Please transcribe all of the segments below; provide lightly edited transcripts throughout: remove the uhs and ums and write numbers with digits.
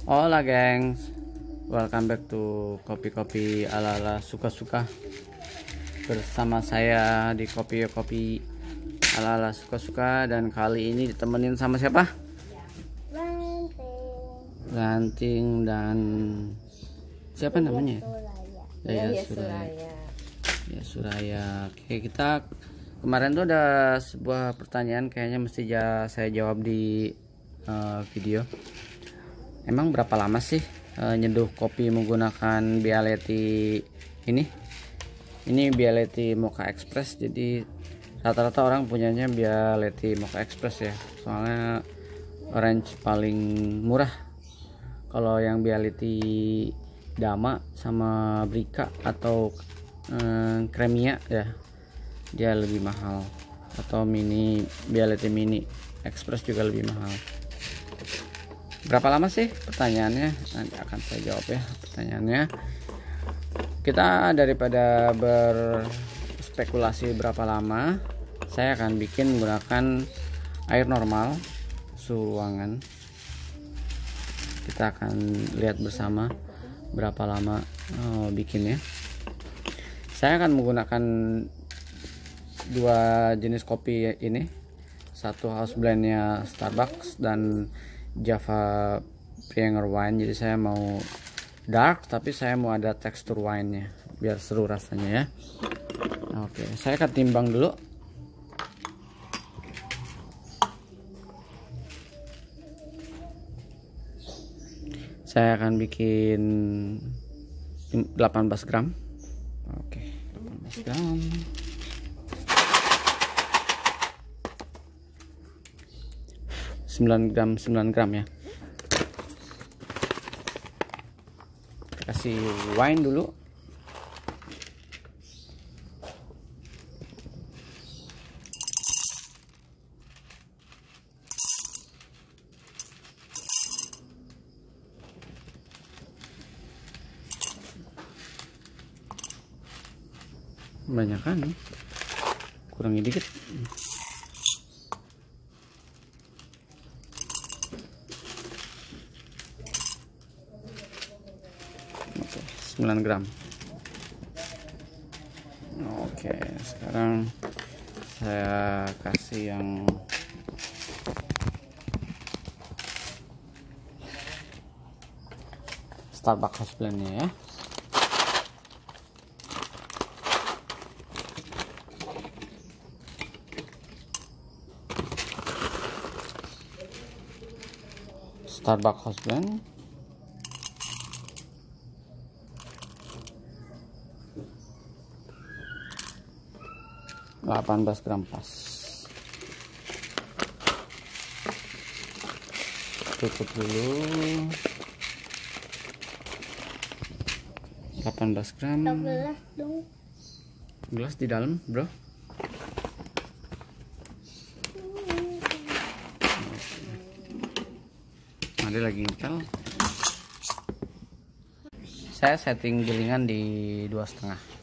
Hola gengs, welcome back to kopi-kopi ala-ala suka-suka. Bersama saya di kopi ala-ala suka-suka. Dan kali ini ditemenin sama siapa? Ranting dan siapa namanya? Suraya. Oke, kita kemarin tuh ada sebuah pertanyaan, kayaknya mesti saya jawab di video. Emang berapa lama sih nyeduh kopi menggunakan Bialetti ini? Ini Bialetti Mocha Express. Jadi rata-rata orang punyanya Bialetti Mocha Express ya. Soalnya orange paling murah. Kalau yang Bialetti Dama sama Brika atau Cremia ya, dia lebih mahal. Atau Bialetti Mini Express juga lebih mahal. Berapa lama sih pertanyaannya? Nanti akan saya jawab ya pertanyaannya. Kita daripada berspekulasi berapa lama, saya akan bikin menggunakan air normal suhu ruangan. Kita akan lihat bersama berapa lama bikinnya. Saya akan menggunakan dua jenis kopi ini, satu house blendnya Starbucks dan Java Premier Wine. Jadi saya mau dark tapi saya mau ada tekstur wine-nya biar seru rasanya ya. Oke, saya akan timbang dulu. Saya akan bikin 18 gram. Oke, 18 gram. Sembilan gram ya. Kasih wine dulu. Banyak kan? Kurangi dikit. Oke, 9 gram. Oke, sekarang saya kasih yang Starbucks house blendnya ya. Starbucks house blend. Delapan belas gram pas. Tutup dulu. 18 gram. 12 dong. Gelas di dalam, bro. Ada lagi ngepel. Saya setting gilingan di 2,5.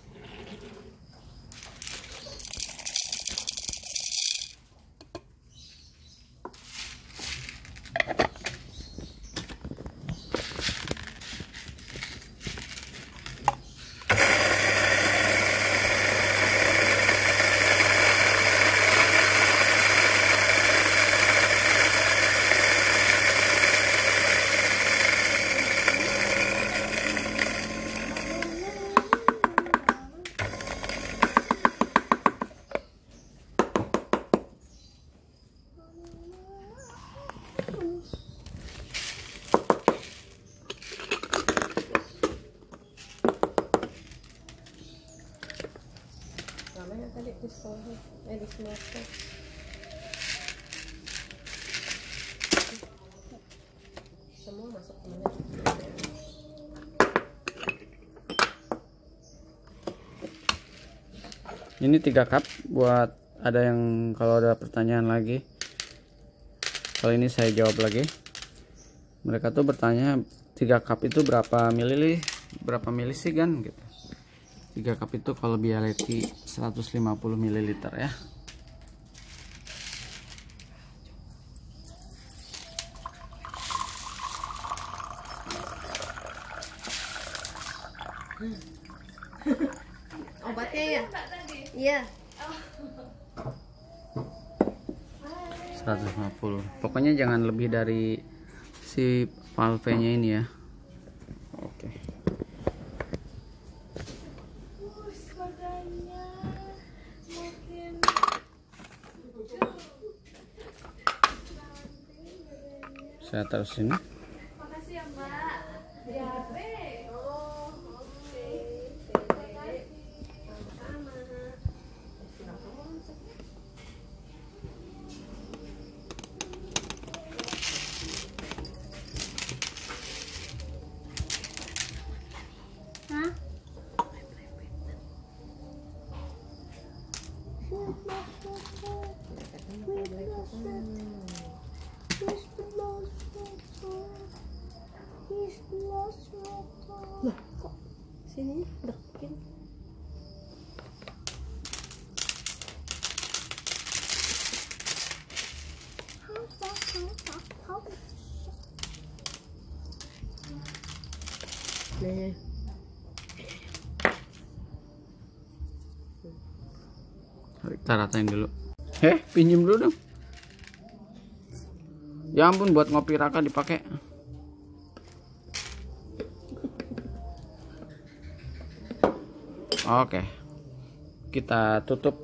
Semua masuk ke mana? Ini 3 cup buat ada yang kalau ada pertanyaan lagi. Kali ini saya jawab lagi. Mereka tuh bertanya 3 cup itu berapa mili sih kan gitu. 3 cup itu kalau Bialetti 150 ml ya. Obatnya ya? Iya. 150. Pokoknya jangan lebih dari si valve-nya ini ya. Oke. Saya taruh sini. Makasih ya, Mbak. Diare. Oh, oke. Sama-sama. Hah? Lah, kok sini dekin? Nih. Kita ratain dulu. Pinjem dulu dong. Ya ampun, buat ngopi Raka dipakai. Oke. Kita tutup.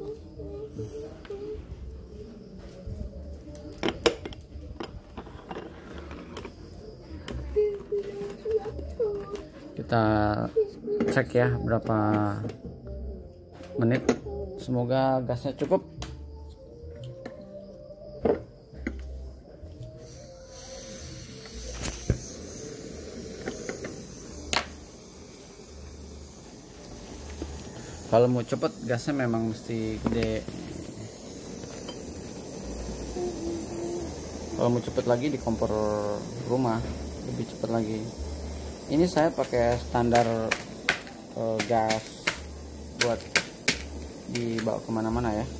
Kita cek ya berapa menit. Semoga gasnya cukup. Kalau mau cepet gasnya memang mesti gede. Kalau mau cepet lagi di kompor rumah lebih cepet lagi. Ini saya pakai standar gas buat dibawa kemana-mana ya.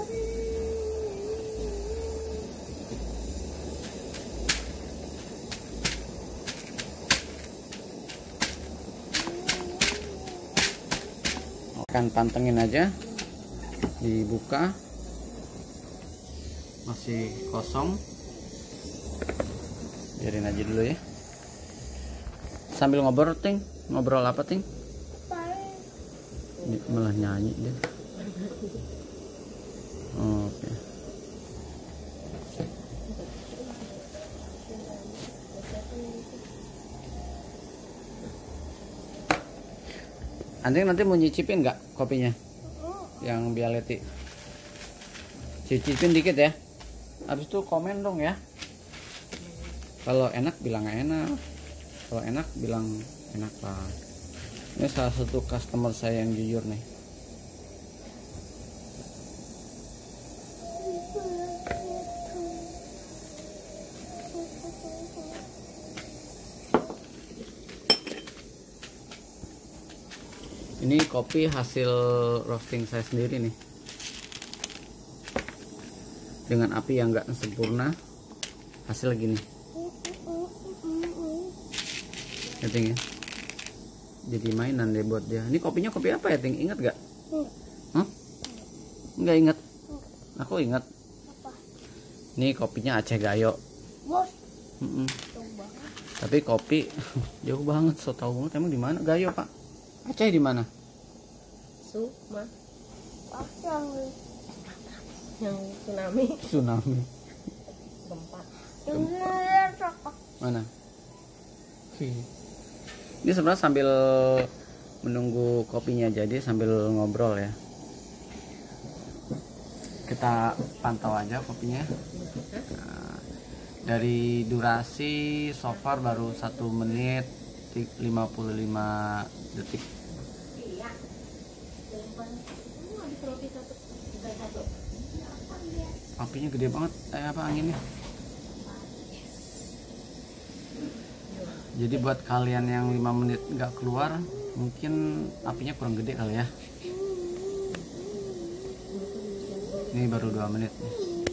Akan pantengin aja, dibuka masih kosong, biarin aja dulu ya. Sambil ngobrol ting, ngobrol apa ting? Malah nyanyi deh. Oke. Anjing nanti mau nyicipin nggak kopinya? Yang Bialetti. Cicipin dikit ya. Habis itu komen dong ya. Kalau enak bilang enak. Kalau enak bilang enak lah. Ini salah satu customer saya yang jujur nih. Ini kopi hasil roasting saya sendiri nih, dengan api yang enggak sempurna, hasil gini ya Ting ya. Jadi mainan deh buat dia. Ini kopinya kopi apa ya Ting, ingat gak? Nggak ingat. Aku ingat. Ini kopinya Aceh Gayo. Tapi kopi jauh banget, so tau banget. Emang di mana Gayo Pak? Aceh di mana? Suma. Yang tsunami. Tsunami. Gempa. Mana? Ini sebenarnya sambil menunggu kopinya jadi sambil ngobrol ya. Kita pantau aja kopinya. Nah, dari durasi so far baru 1 menit 55 detik. Apinya gede banget, apa anginnya. Jadi buat kalian yang 5 menit nggak keluar, mungkin apinya kurang gede kali ya. Ini baru 2 menit nih.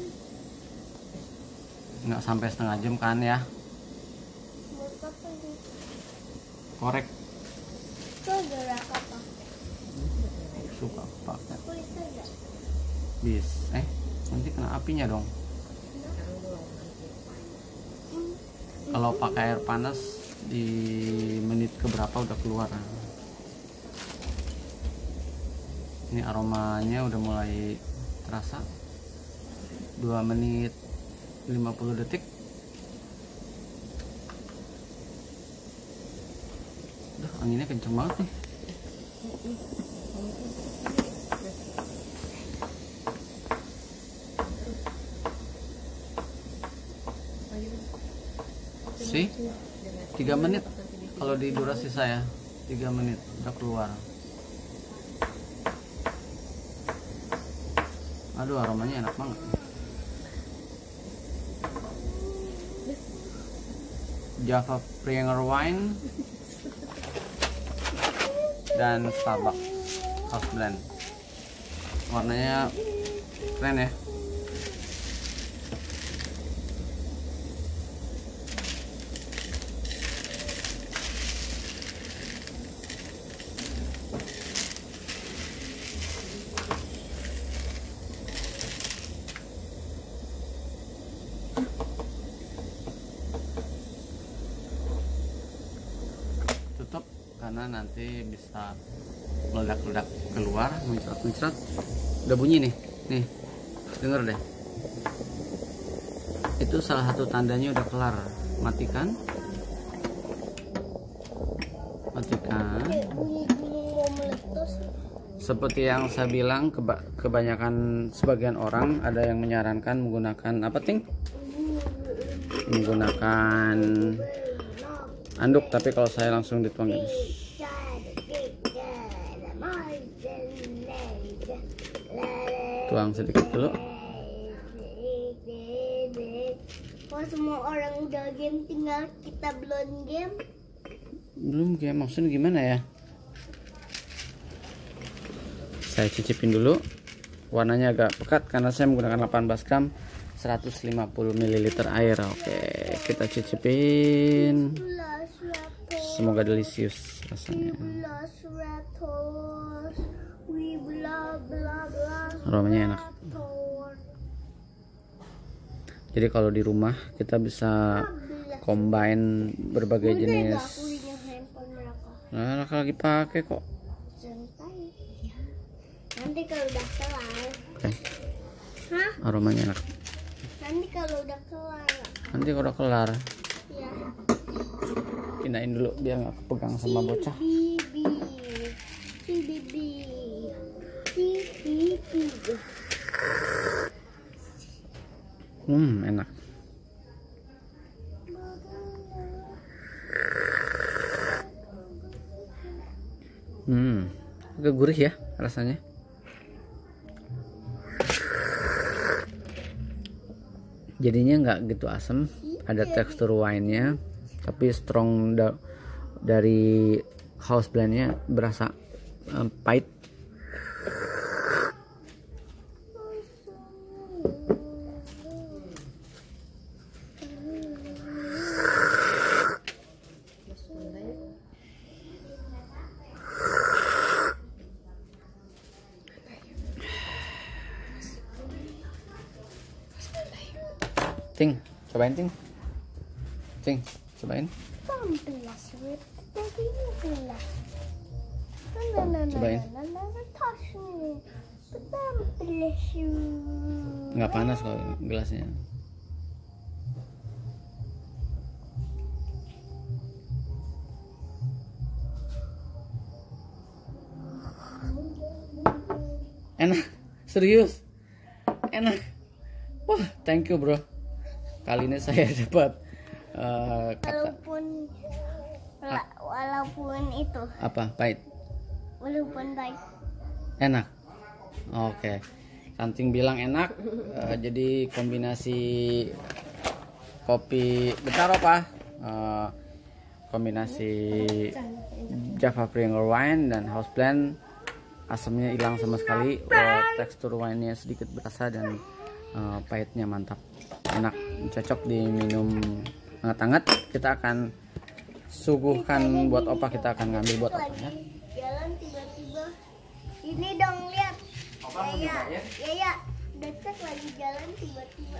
Nggak sampai setengah jam kan ya. Korek. Itu gerak apa? Suka pakai Kulit aja. bis. Nanti kena apinya dong. Kalau pakai air panas di menit keberapa udah keluar. Ini aromanya udah mulai terasa. 2 menit 50 detik. Udah, anginnya kenceng banget nih. Sih, 3 menit kalau di durasi saya 3 menit udah keluar. Aduh, aromanya enak banget. Java Premier Wine dan Starbucks House Blend. Warnanya keren ya. Tutup karena nanti bisa meledak-ledak keluar, muncrat-muncrat. Udah bunyi nih, denger deh. Itu salah satu tandanya udah kelar. Matikan. Bunyi-bunyi mau meletus. Seperti yang saya bilang, kebanyakan sebagian orang ada yang menyarankan menggunakan apa, Ting? Menggunakan anduk, tapi kalau saya langsung dituang gini. Tuang sedikit dulu. Kalau semua orang udah game, tinggal kita belum game. Belum game, maksudnya gimana ya? Saya cicipin dulu. Warnanya agak pekat karena saya menggunakan 18 gram 150 ml air. Oke, kita cicipin. Semoga delicious rasanya. Aromanya enak. Jadi kalau di rumah kita bisa combine berbagai jenis. Nah, lagi pakai kok. Nanti kalau udah kelar. Oke. Hah? Aromanya enak. Nanti kalau udah kelar. Nanti kalau udah kelar, Ya. pindahin dulu biar nggak kepegang sama bocah. Bibi. Si bibi. Si bibi. Enak. Agak gurih ya rasanya. Jadinya nggak gitu asam, ada tekstur wine-nya, tapi strong dari house blend-nya berasa pahit. Ting, cobain Ting. Ting, cobain. Cobain. Nggak panas kalau gelasnya. Enak, serius. Enak. Wah, thank you bro. Kali ini saya dapat kata walaupun itu apa, pahit, walaupun baik. enak. Oke, Ranting bilang enak. Jadi kombinasi kopi, bentar apa? Kombinasi Java Premier Wine dan House Blend, asamnya hilang sama sekali. Tekstur wine-nya sedikit berasa dan pahitnya mantap, enak, cocok diminum hangat-hangat. Kita akan suguhkan buat opa, kita akan ngambil buat opa ya. Ini dong lihat. Opa mau Ya, nyobain? ya. Dekat lagi jalan tiba-tiba.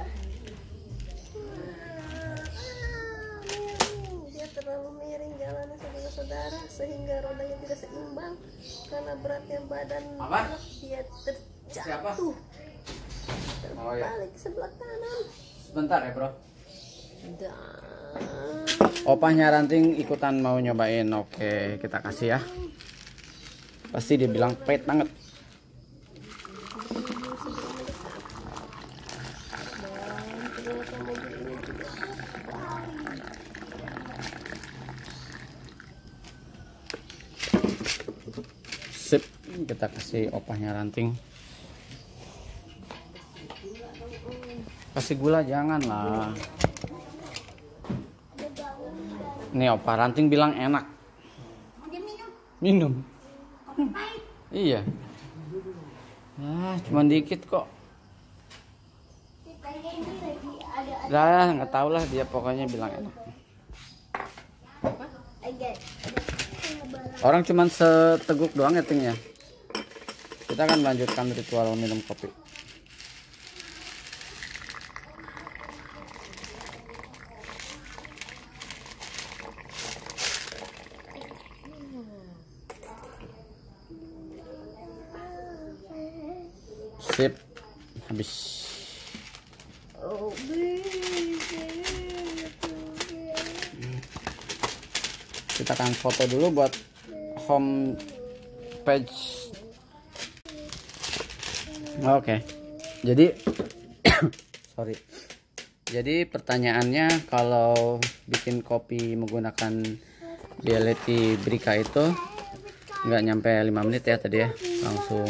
Dia terlalu miring jalannya saudara-saudara sehingga rodanya tidak seimbang karena beratnya badan Apa? dia Siapa? terjatuh Oh ya. balik ke sebelah kanan. Sebentar ya bro. Dan Opahnya Ranting ikutan mau nyobain. Oke, kita kasih ya. Pasti dia bilang pahit banget. ternyata mobil ini juga Sip, kita kasih opahnya Ranting. Kasih gula jangan lah. Nih opah Ranting bilang enak. Minum. Iya. Cuman dikit kok. Kitanya ini lagi ada Nggak tahu lah dia pokoknya bilang enak. Orang cuman seteguk doang ya Ting ya. Kita akan melanjutkan ritual minum kopi. Sip, habis. Oh, Kita akan foto dulu buat home page. Oke. Jadi sorry. Jadi pertanyaannya kalau bikin kopi menggunakan Bialetti Bricca itu nggak nyampe 5 menit ya tadi ya, langsung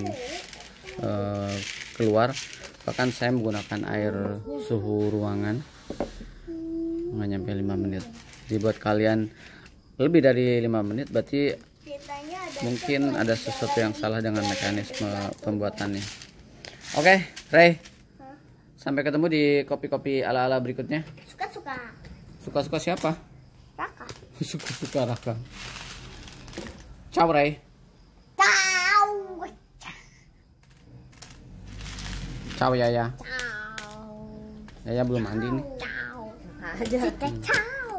keluar. Bahkan saya menggunakan air suhu ruangan nggak nyampe 5 menit. Jadi buat kalian lebih dari 5 menit berarti mungkin ada sesuatu yang salah dengan mekanisme pembuatannya. Oke, Ray. Sampai ketemu di kopi-kopi ala-ala berikutnya. Suka-suka. Suka-suka siapa? Raka. Suka-suka Raka. Ciao, Ray. Ciao. Ciao, Yaya. Ciao. Yaya belum mandi nih. Ciao. aja. Ciao.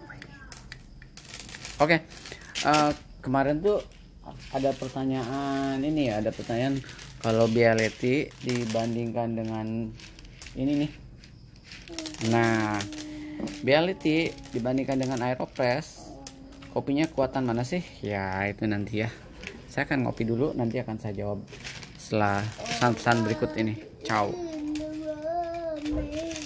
Oke. Kemarin tuh ada pertanyaan ini ya, ada pertanyaan kalau Bialetti dibandingkan dengan ini nih. Nah, Bialetti dibandingkan dengan Aeropress, kopinya kuatan mana sih? Ya, itu nanti ya. Saya akan ngopi dulu, nanti akan saya jawab setelah pesan-pesan berikut ini. Ciao. In the world,